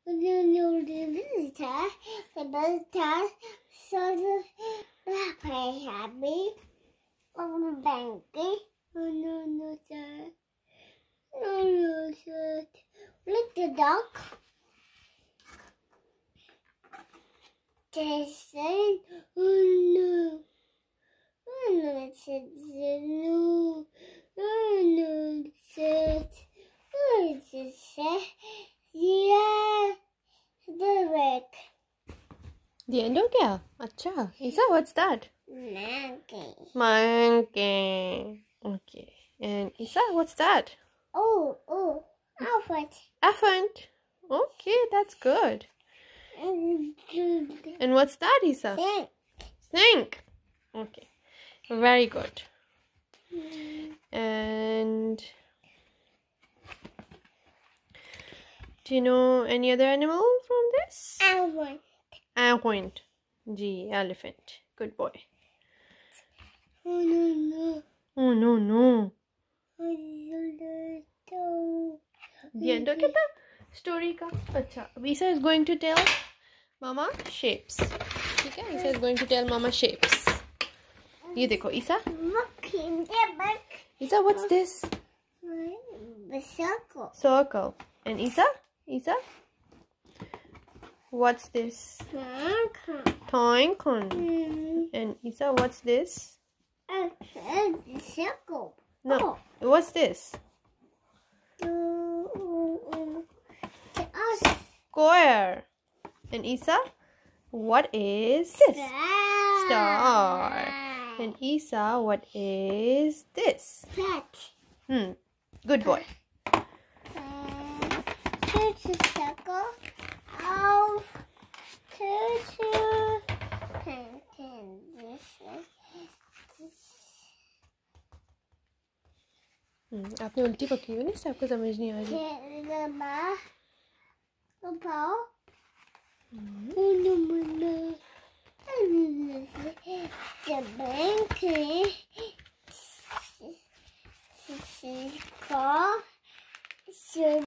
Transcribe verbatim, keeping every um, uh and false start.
The butter, so the happy on the banky. No, no, no, sir. No, no, sir. Look the dog. They say, oh no. Oh no, it says no. Oh no, it says. Oh, it says, yeah. The wreck. The end हो गया? अच्छा. Isa, what's that? Monkey. Monkey. Okay. And Isa, what's that? Oh, oh, elephant. Elephant. Okay, that's good. And what's that, Isa? Snake. Snake. Okay. Very good. And do you know any other animal from this? Elephant. Elephant. G. Elephant. Good boy. Oh no, no. Oh no, no. Oh no, no. The end of the story का. अच्छा. Isa is going to tell Mama shapes. ठीक है? Isa is going to tell Mama shapes. ये देखो Isa. Look in the back. Isa, what's this? The circle. Circle. And Isa? Isa? What's this? Toy con. Mm. And Isa, what's this? Okay, the circle. No. Oh. What's this? Square. And Isa, what is this? Star. Star. And Isa, what is this? Cat. Hmm. Good boy. Here's a circle. Oh, here's a and this one. Hmm. आपने उल्टी पकड़ी हुई ना, इससे आपको समझ नहीं आ रही. The ball. Oh no, no. The bank. This is called.